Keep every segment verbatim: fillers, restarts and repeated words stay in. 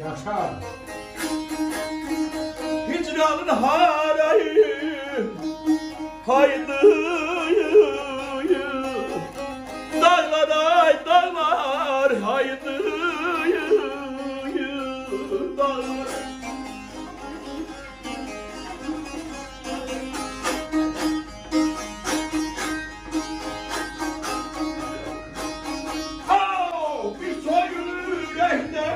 Yaşar. Hicranın harayı haydi dağlar ay dağlar haydi dağlar. Oh, bir soyunu yüreğine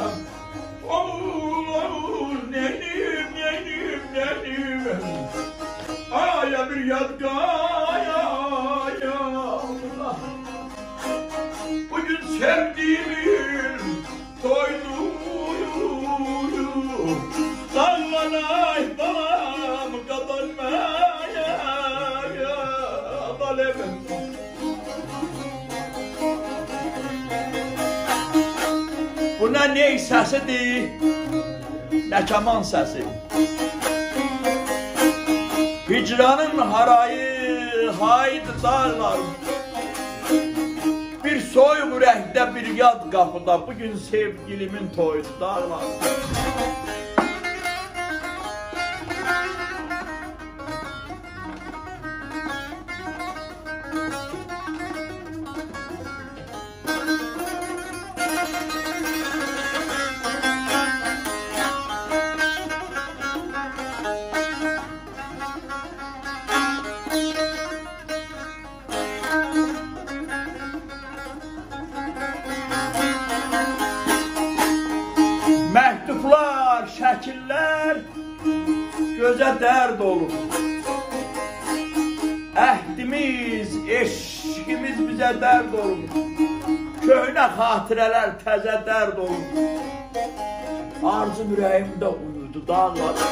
oğul oğul nenim nenim nenim aya bir yadgaya Allah. Bugün sevdiğimin doyduğu dallanay dalam kapanmaya dalemem. Bu ne ney səsidir, nə kaman səsi. Hicranın harayı haydi dağlar. Bir soyuq ürəkdə bir yad qapıda bugün sevgilimin toydu dağlar. Məktublar, şəkillər gözə dərd olur. Əhdimiz, eşqimiz bizə dərd olur. Köhnə xatirələr təzə dərd olur. Arzum ürəyimdə uyudu dağlar.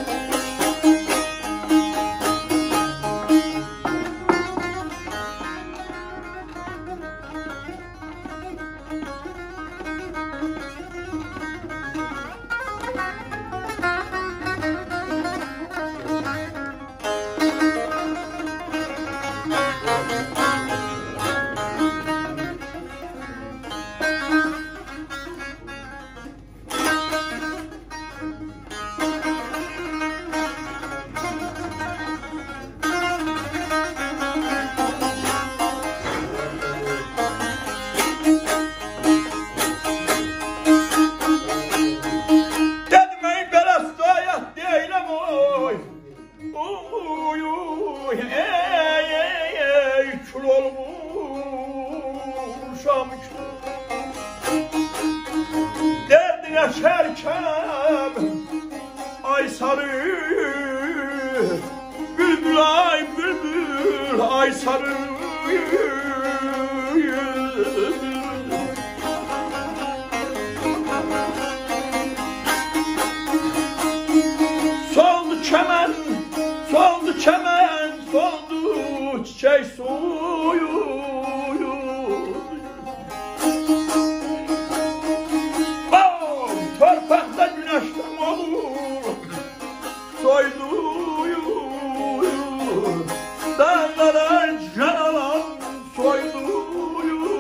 Derdine şerkem ay sarı bülbül ay bülbül ay sarı soldu çemen soldu çemen soldu çiçek suyu. Torpakta güneşten olur soyduyu dağlara can alan soyduyu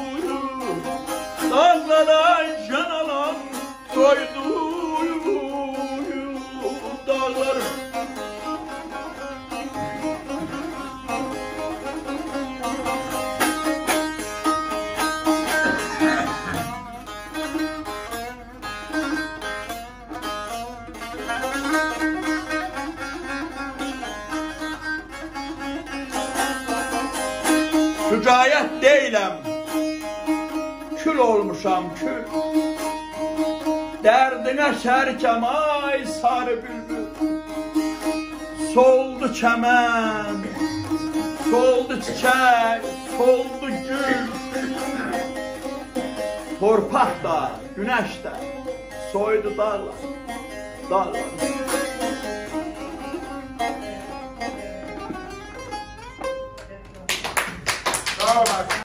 dağlara can alan soyduyu dağlar. Şücayət deyiləm, kül olmuşam kül. Dərdinə şərkəm ay sarı bülbül. Soldu çəmən, soldu çiçək, soldu gül. Torpaq da, günəş də soydu dağlar, dağlar. Sağ ol.